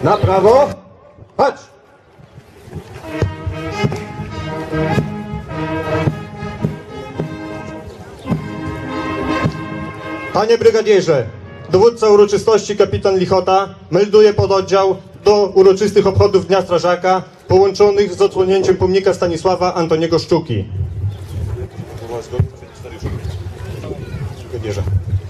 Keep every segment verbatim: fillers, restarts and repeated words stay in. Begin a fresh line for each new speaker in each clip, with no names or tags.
Na prawo. Patrz. Panie brygadzierze, dowódca uroczystości kapitan Lichota melduje pododdział do uroczystych obchodów Dnia Strażaka połączonych z odsłonięciem pomnika Stanisława Antoniego Szczuki. Brygadzierze.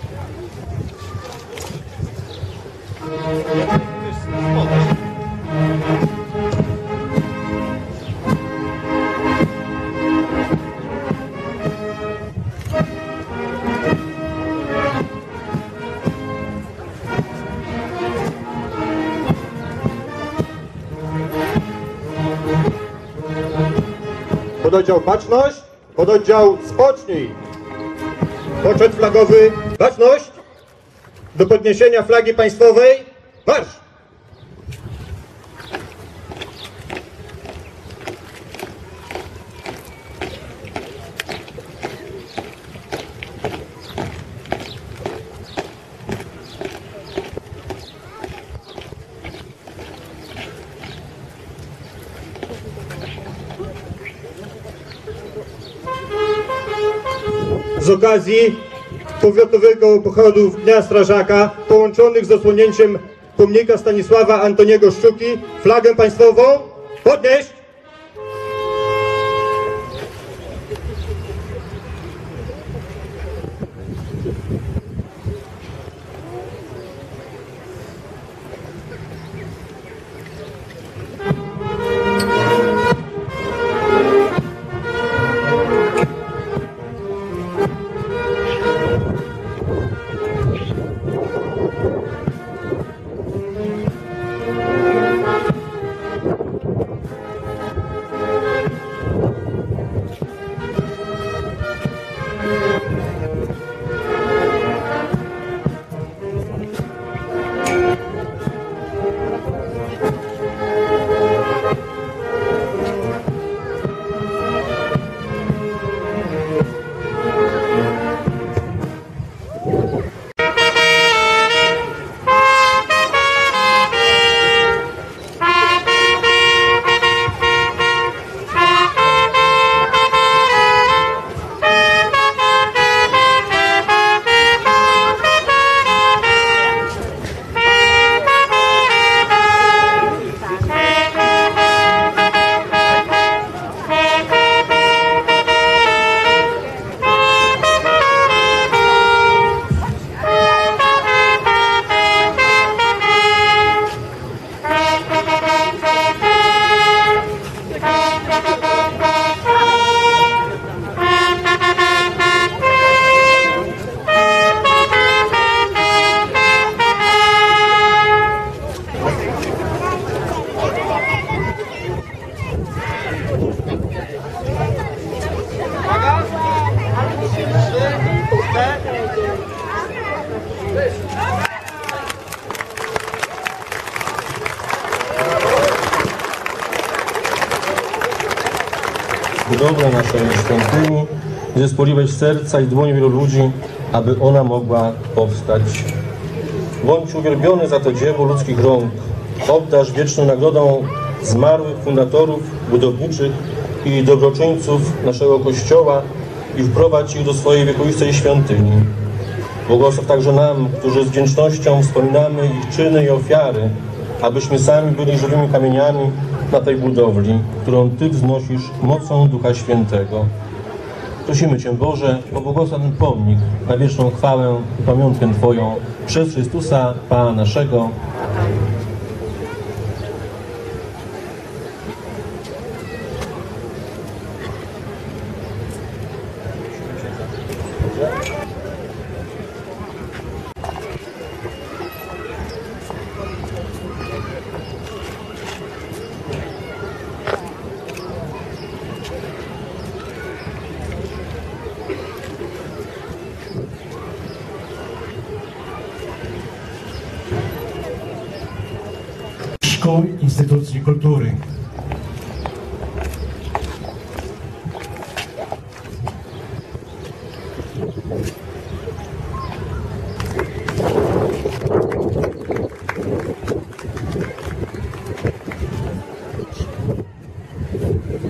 Pododdział baczność, pododdział spocznij. Poczet flagowy, baczność. Do podniesienia flagi państwowej, marsz! Z okazji powiatowego obchodu Dnia Strażaka połączonych z odsłonięciem pomnika Stanisława Antoniego Szczuki flagę państwową podnieść!
Budowla naszej świątyni, zespoliłeś serca i dłoń wielu ludzi, aby ona mogła powstać. Bądź uwielbiony za to dzieło ludzkich rąk. Obdarz wieczną nagrodą zmarłych fundatorów, budowniczych i dobroczyńców naszego Kościoła i wprowadź ich do swojej wiekuistej świątyni. Błogosław także nam, którzy z wdzięcznością wspominamy ich czyny i ofiary, abyśmy sami byli żywymi kamieniami na tej budowli, którą Ty wznosisz mocą Ducha Świętego. Prosimy Cię, Boże, o błogosław ten pomnik na wieczną chwałę i pamiątkę Twoją przez Chrystusa, Pana naszego.
Szkół i instytucji kultury.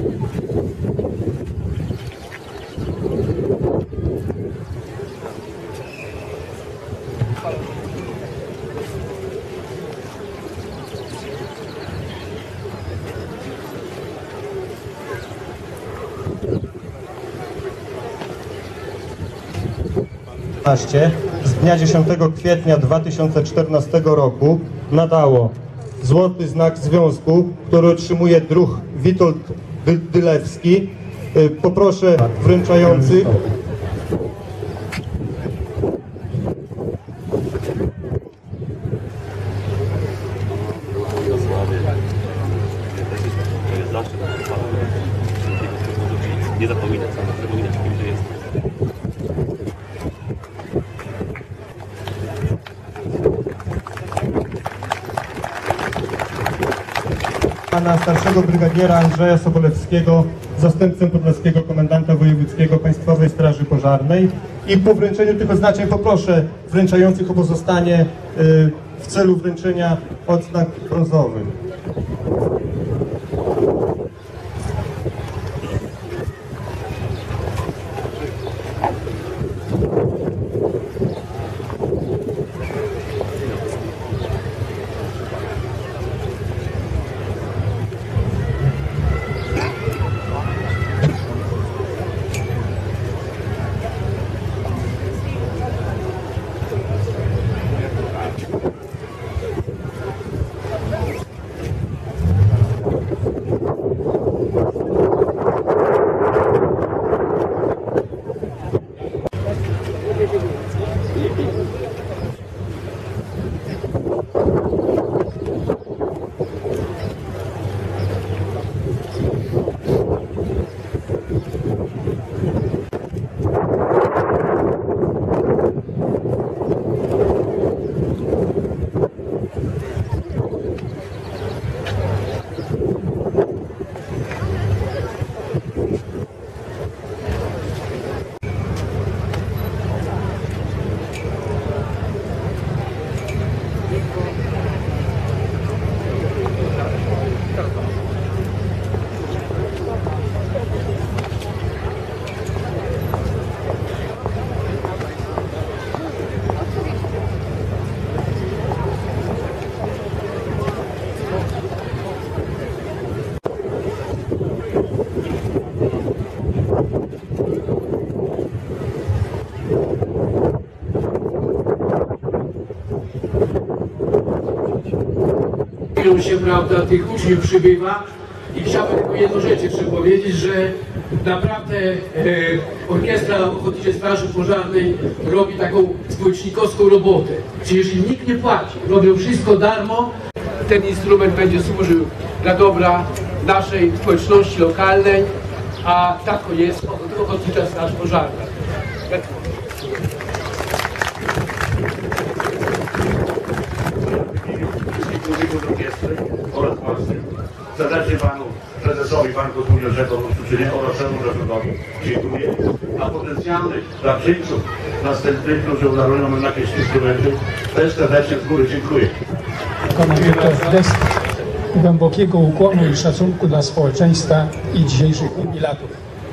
z dnia dziesiątego kwietnia dwa tysiące czternastego roku nadało Złoty Znak Związku, który otrzymuje druh Witold Dy- Dylewski. Y, Poproszę wręczających.
Nie zapominać, zapominać kim to jest.
Pana starszego brygadiera Andrzeja Sobolewskiego, zastępcę podlaskiego komendanta wojewódzkiego Państwowej Straży Pożarnej. I po wręczeniu tych oznaczeń poproszę wręczających o pozostanie y, w celu wręczenia odznak brązowych.
się, prawda, tych uczniów przybywa i chciałbym tylko jedną rzecz jeszcze powiedzieć, że naprawdę e, Orkiestra Ochotniczej Straży Pożarnej robi taką społecznikowską robotę. Czyli jeżeli nikt nie płaci, robią wszystko darmo, ten instrument będzie służył dla dobra naszej społeczności lokalnej, a taką jest Ochotnicza Straż Pożarna.
Oraz własnym. Serdecznie panu prezesowi Banku Spółdzielczego Rozstrzygnięcia oraz całemu zarządowi dziękuję. A potencjalnych darczyńców następnych, którzy udarują nam jakieś instrumenty, też serdecznie z góry dziękuję.
Wykonuję to gest głębokiego ukłonu i szacunku dla społeczeństwa i dzisiejszych jubilatów.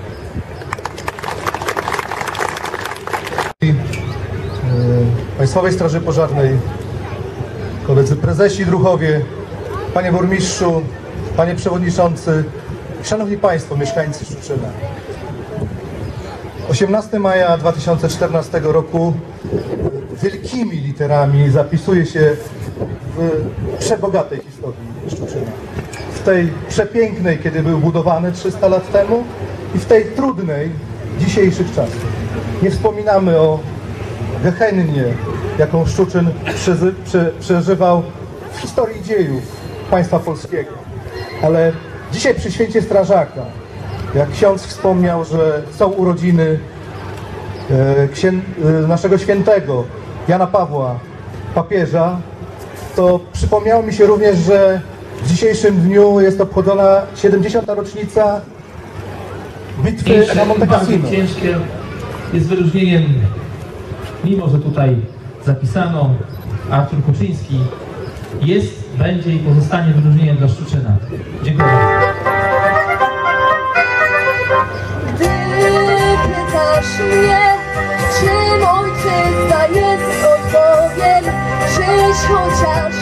Państwowej Straży Pożarnej, koledzy prezesi, druhowie, panie burmistrzu, panie przewodniczący, szanowni państwo, mieszkańcy Szczuczyna. osiemnastego maja dwa tysiące czternastego roku wielkimi literami zapisuje się w przebogatej historii Szczuczyna. W tej przepięknej, kiedy był budowany trzysta lat temu, i w tej trudnej dzisiejszych czasów. Nie wspominamy o gehennie, jaką Szczuczyn przezy, prze, przeżywał w historii dziejów państwa polskiego. Ale dzisiaj przy święcie Strażaka, jak ksiądz wspomniał, że są urodziny e, księ, e, naszego świętego Jana Pawła, papieża, to przypomniało mi się również, że w dzisiejszym dniu jest obchodzona siedemdziesiąta rocznica bitwy na Monte Cassino.
Ciężkie jest wyróżnieniem, mimo że tutaj zapisano Artur Kuczyński, jest, będzie i pozostanie wyróżnieniem dla Szczuczyna. Dziękuję bardzo.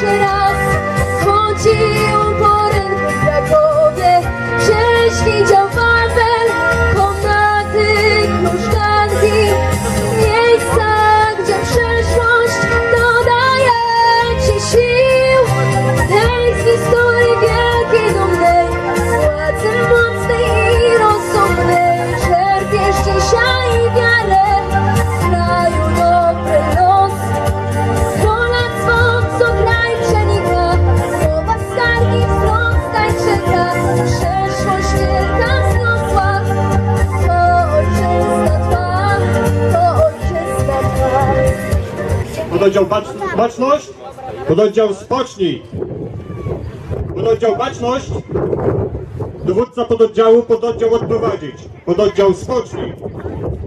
jeszcze raz chodził po rynku w Krakowie, żeś widział Wawel, komnaty, krusztanki, miejsca, gdzie przeszłość dodaje ci sił. Tekst historii wielkiej, dumnej, władzy mocnej i rozsądnej, czerpiesz dzisiaj wiarę z kraju dobry los. Polactwo, co kraj przenika, słowa skargi, wzrok tańczyka, przeszłość wielka wzniosła, to ojczyzna twa, to ojczyzna twa.
Pododdział bacz- baczność, pododdział spocznij. Pododdział baczność, dowódca pododdziału pododdział odprowadzić. Pododdział spocznij.